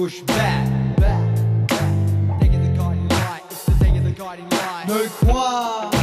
push back. Day of the guiding light, it's the day of the guiding light. No qualms.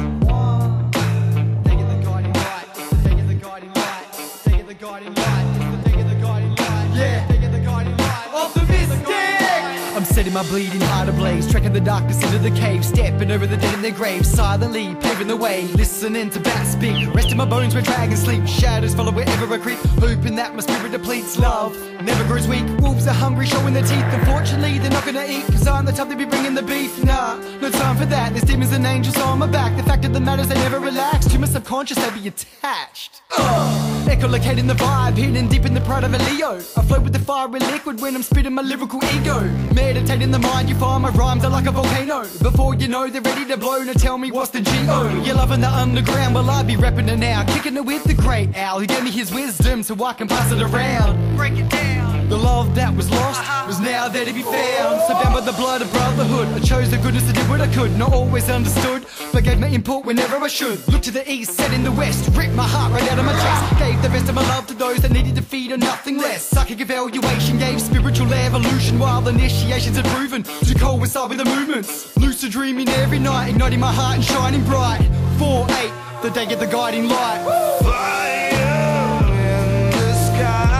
Day of the guiding light, it's the day of the guiding light. Day of the guiding light, it's the day of the guiding light. Yeah, day of the guiding light of the mystic. I'm setting my bleeding heart ablaze, trekking the darkness into the cave, stepping over the dead in their graves, silently paving the way, listening to bats speak, resting my bones where dragons sleep, shadows follow wherever I creep, hoping that my spirit depletes. Love never grows weak, wolves are hungry, showing their teeth. Unfortunately, they're not gonna eat, cause I'm the type to be bringing the beef. Nah, no time for that, there's demons and angels on my back. The fact of the matter is they never relax, to my subconscious they be attached. Echolocating the vibe, hidden deep in the pride of a Leo. I float with the fiery liquid when I'm spitting my lyrical ego. Meditating the mind, you find my rhymes are like a volcano. Before you know they're ready to blow, now tell me what's the G.O. You're loving the underground, well I be repping it now. Kicking it with the great Al, who gave me his wisdom so I can pass it around. Break it down. The love that was lost was now there to be found. So bound by the blood of brotherhood, I chose the goodness to do what I could. Not always understood, but gave my input whenever I should. Look to the east, set in the west, ripped my heart right out of my chest. Gave the rest of my love to those that needed to feed on nothing less. Psychic evaluation gave spiritual evolution, while initiations had proven to coincide with the movements. Lucid dreaming every night, igniting my heart and shining bright. 4-8, the day of the guiding light. Fire in the sky.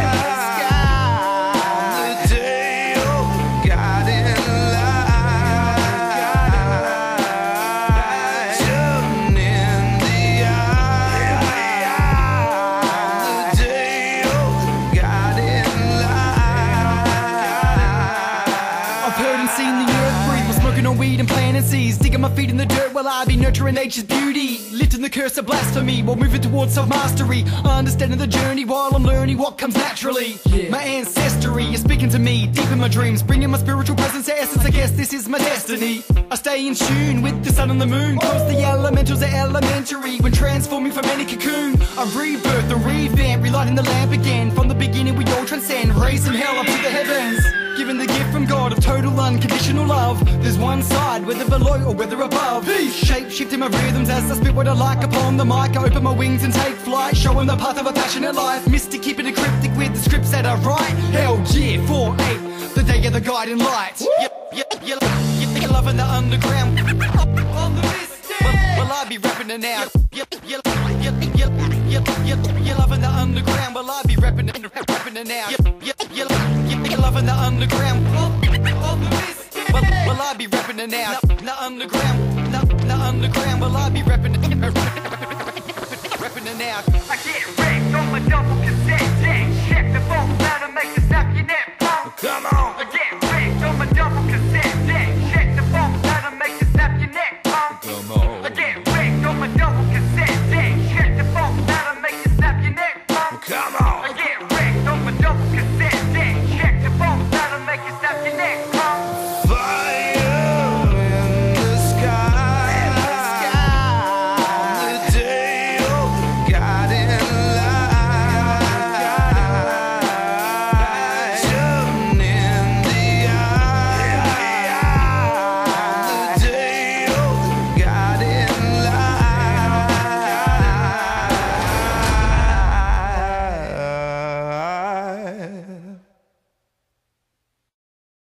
Weed and planting seeds, digging my feet in the dirt while I be nurturing nature's beauty, lifting the curse of blasphemy while moving towards self-mastery, understanding the journey while I'm learning what comes naturally. My ancestry is speaking to me deep in my dreams, bringing my spiritual presence to essence. I guess this is my destiny. I stay in tune with the sun and the moon, cause the elementals are elementary. When transforming from any cocoon, I rebirth and revamp, relighting the lamp again. From the beginning we all transcend, raising hell up to the heavens, given the gift from God of total unconditional love. There's one side, whether below or whether above. Shape shifting my rhythms as I spit what I like upon the mic. I open my wings and take flight, showing the path of a passionate life. Mystic, keeping it cryptic with the scripts that I write. Hell yeah, 4-8, the day of the guiding light. You're loving the underground. Well, I be rapping it now. You're loving the underground. Well, I be rapping it now. You're loving the underground. Well, I be rapping it now. The underground. The underground. Well, I be rapping it now. I get wrecked on my double cassette deck. Check the bolt, that'll make you snap your neck. Come on.